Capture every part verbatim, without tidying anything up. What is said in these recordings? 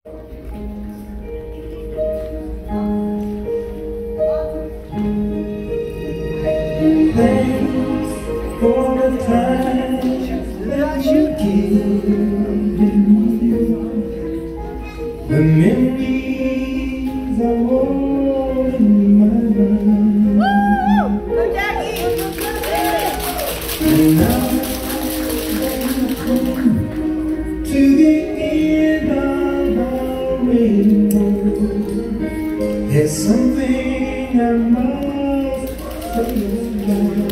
Thanks for the time that you give me. The memories are all in my mind. Go Jackie! And now to the end of our rainbow, there's something I must say about.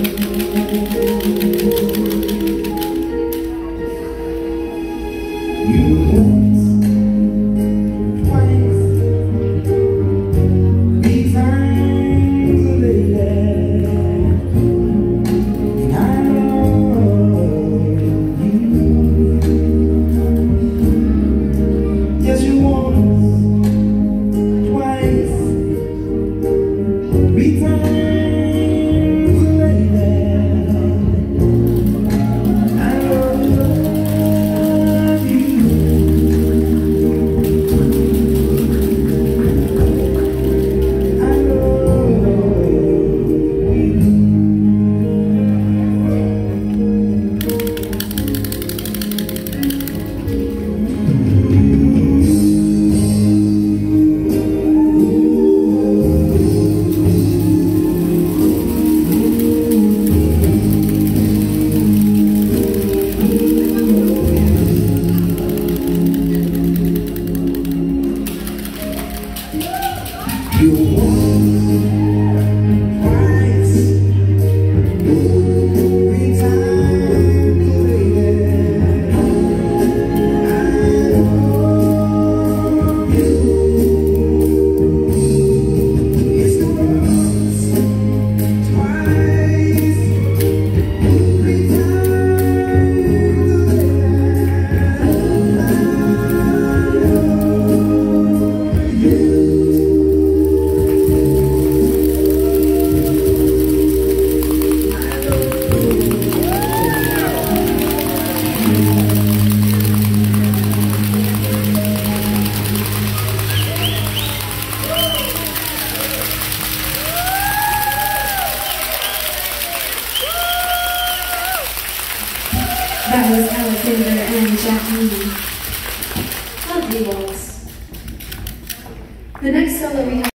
You once, twice, three times later, and I love you. Yes, you once, twice, three times. You once, twice, three times later, I love you. It's the once, twice, three times later, I love you. That was Alexander and Jackie. Lovely waltz. The next solo we have